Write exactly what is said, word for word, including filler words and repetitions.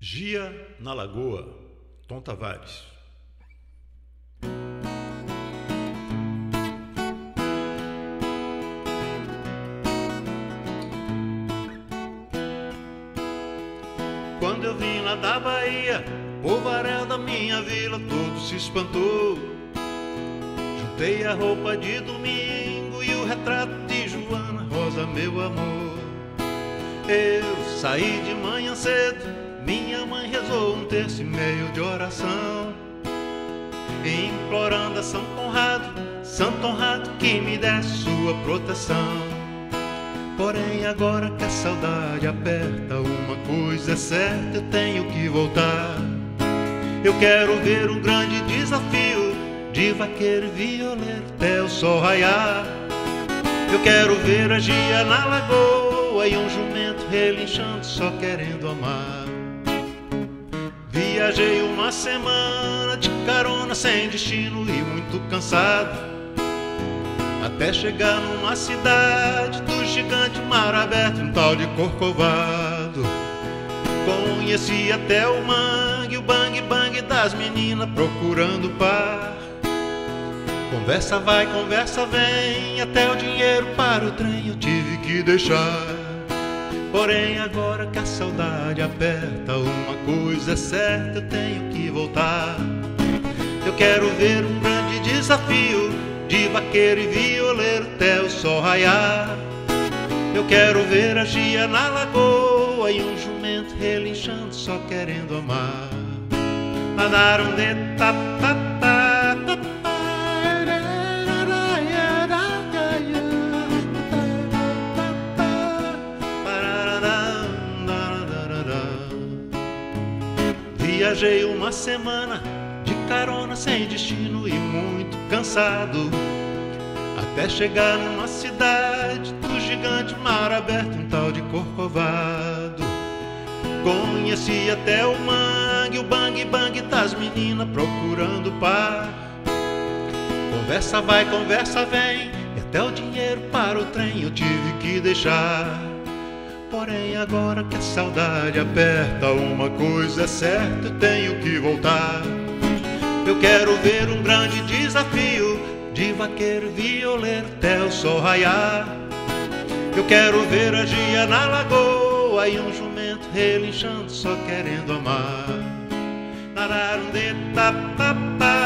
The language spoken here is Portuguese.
Gia na Lagoa, Tom Tavares. Quando eu vim lá da Bahia, o povoaréu da minha vila todo se espantou. Juntei a roupa de domingo e o retrato de Joana Rosa, meu amor. Eu saí de manhã cedo, minha mãe rezou um terço e meio de oração, implorando a São Conrado, Santo Conrado, que me desse sua proteção. Porém agora que a saudade aperta, uma coisa é certa, eu tenho que voltar. Eu quero ver um grande desafio, de vaqueiro e violeiro até o sol raiar. Eu quero ver a Gia na lagoa e um jumento relinchando só querendo amar. Viajei uma semana de carona sem destino e muito cansado, até chegar numa cidade do gigante mar aberto, um tal de Corcovado. Conheci até o mangue, o bang bang das meninas procurando par. Conversa vai, conversa vem, até o dinheiro para o trem eu tive que deixar. Porém agora que a saudade aperta, uma coisa é certa, eu tenho que voltar. Eu quero ver um grande desafio, de vaqueiro e violeiro até o sol raiar. Eu quero ver a Gia na lagoa e um jumento relinchando só querendo amar. Nadaram de ta ta ta ta ta. Viajei uma semana de carona sem destino e muito cansado, até chegar numa cidade do gigante mar aberto, um tal de Corcovado. Conheci até o mangue, o bang bang das meninas procurando par. Conversa vai, conversa vem, e até o dinheiro para o trem eu tive que deixar. Porém agora que a saudade aperta, uma coisa é certa, eu tenho que voltar. Eu quero ver um grande desafio, de vaqueiro e violeiro até o sol raiar. Eu quero ver a Gia na lagoa e um jumento relinchando só querendo amar. Nararam de ta ta ta.